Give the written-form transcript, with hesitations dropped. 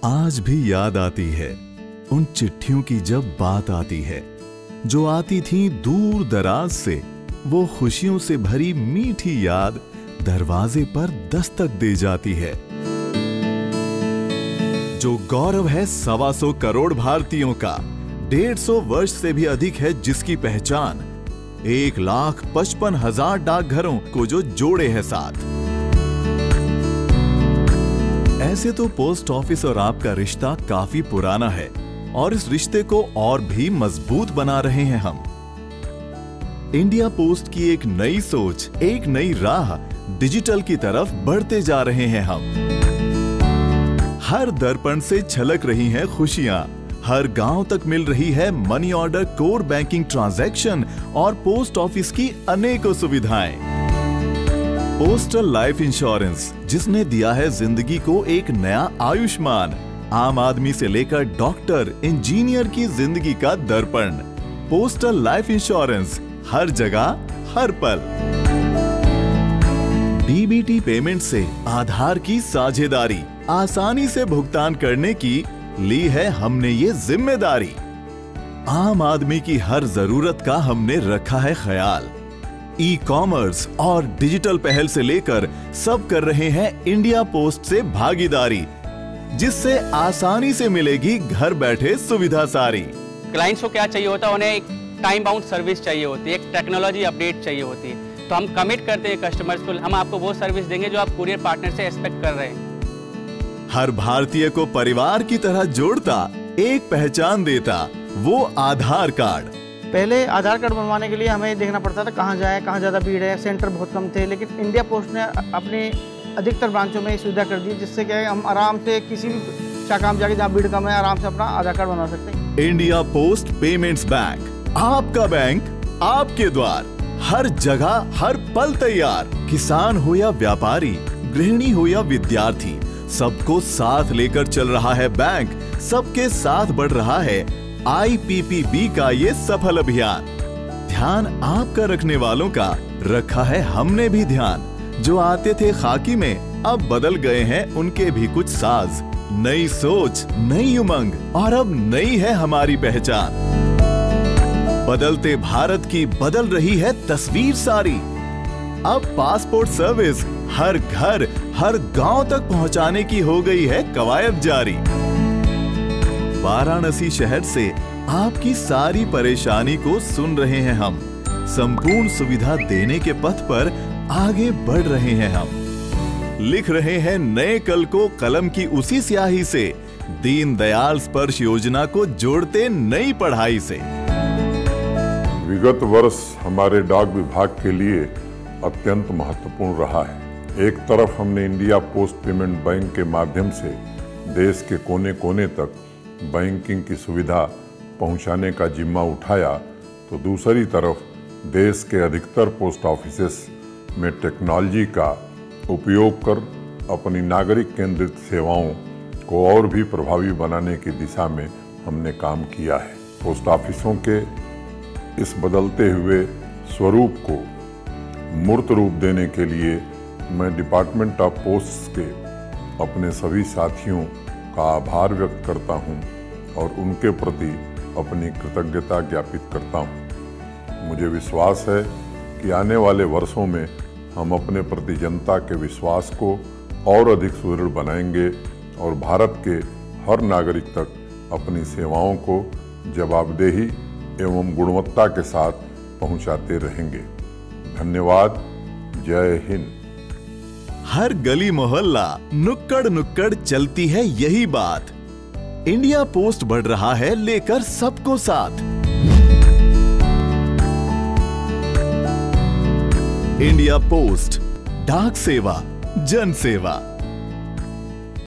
आज भी याद आती है उन चिट्ठियों की जब बात आती है, जो आती थी दूर दराज से। वो खुशियों से भरी मीठी याद दरवाजे पर दस्तक दे जाती है। जो गौरव है 125 करोड़ भारतीयों का, 150 वर्ष से भी अधिक है जिसकी पहचान, 1,55,000 डाकघरों को जो जोड़े है साथ। ऐसे तो पोस्ट ऑफिस और आपका रिश्ता काफी पुराना है और इस रिश्ते को और भी मजबूत बना रहे हैं हम। इंडिया पोस्ट की एक नई सोच, एक नई राह, डिजिटल की तरफ बढ़ते जा रहे हैं हम। हर दर्पण से छलक रही हैं खुशियां, हर गांव तक मिल रही है money order, core banking transaction और पोस्ट ऑफिस की अनेकों सुविधाएं। पोस्टल लाइफ इंश्योरेंस, जिसने दिया है जिंदगी को एक नया आयुष्मान। आम आदमी से लेकर डॉक्टर, इंजीनियर की जिंदगी का दर्पण। पोस्टल लाइफ इंश्योरेंस, हर जगह, हर पल। डीबीटी पेमेंट से आधार की साझेदारी, आसानी से भुगतान करने की ली है हमने ये जिम्मेदारी। आम आदमी की हर जरूरत का हमने रखा है ख्याल। ई कॉमर्स और डिजिटल पहल से लेकर सब कर रहे हैं इंडिया पोस्ट से भागीदारी, जिससे आसानी से मिलेगी घर बैठे सुविधा सारी। क्लाइंट्स को क्या चाहिए होता है, उन्हें एक टाइम बाउंड सर्विस चाहिए होती है, एक टेक्नोलॉजी अपडेट चाहिए होती है। तो हम कमिट करते हैं कस्टमर्स को, हम आपको वो सर्विस देंगे जो आप कुरियर पार्टनर से एक्सपेक्ट कर रहे हैं। हर भारतीय को परिवार की तरह जोड़ता, एक पहचान देता, वो आधार कार्ड। पहले आधार कार्ड बनवाने के लिए हमें देखना पड़ता था कहाँ जाए, कहाँ ज़्यादा भीड़ है, सेंटर बहुत कम थे। लेकिन इंडिया पोस्ट ने अपनी अधिकतर ब्रांचों में ये सुविधा कर दी, जिससे क्या है हम आराम से किसी भी शाखा में जाके जहाँ भीड़ कम है आराम से अपना आधार कार्ड बनवा सकते हैं। इंडिया पोस्ट पेमेंट्स बैंक, आपका बैंक, आपके द्वार, हर जगह, हर पल तैयार। किसान हो या व्यापारी, गृहिणी हो या विद्यार्थी, सबको साथ लेकर चल रहा है बैंक। सबके साथ बढ़ रहा है IPPB का ये सफल अभियान। ध्यान आपका रखने वालों का रखा है हमने भी ध्यान। जो आते थे खाकी में, अब बदल गए हैं उनके भी कुछ साज। नई सोच, नई उमंग और अब नई है हमारी पहचान। बदलते भारत की बदल रही है तस्वीर सारी। अब पासपोर्ट सर्विस हर घर, हर गांव तक पहुंचाने की हो गई है कवायद जारी। वाराणसी शहर से आपकी सारी परेशानी को सुन रहे हैं हम। संपूर्ण सुविधा देने के पथ पर आगे बढ़ रहे हैं हम। लिख रहे हैं नए कल को कलम की उसी स्याही से, दीनदयाल स्पर्श योजना को जोड़ते नई पढ़ाई से। विगत वर्ष हमारे डाक विभाग के लिए अत्यंत महत्वपूर्ण रहा है। एक तरफ हमने इंडिया पोस्ट पेमेंट बैंक के माध्यम से देश के कोने कोने तक बैंकिंग की सुविधा पहुंचाने का जिम्मा उठाया, तो दूसरी तरफ देश के अधिकतर पोस्ट ऑफिसेस में टेक्नोलॉजी का उपयोग कर अपनी नागरिक केंद्रित सेवाओं को और भी प्रभावी बनाने की दिशा में हमने काम किया है। पोस्ट ऑफिसों के इस बदलते हुए स्वरूप को मूर्त रूप देने के लिए मैं डिपार्टमेंट ऑफ पोस्ट के अपने सभी साथियों का आभार व्यक्त करता हूं और उनके प्रति अपनी कृतज्ञता ज्ञापित करता हूं। मुझे विश्वास है कि आने वाले वर्षों में हम अपने प्रति जनता के विश्वास को और अधिक सुदृढ़ बनाएंगे और भारत के हर नागरिक तक अपनी सेवाओं को जवाबदेही एवं गुणवत्ता के साथ पहुंचाते रहेंगे। धन्यवाद। जय हिंद। हर गली मोहल्ला, नुक्कड़ नुक्कड़ चलती है यही बात। इंडिया पोस्ट बढ़ रहा है लेकर सबको साथ। इंडिया पोस्ट, डाक सेवा, जन सेवा।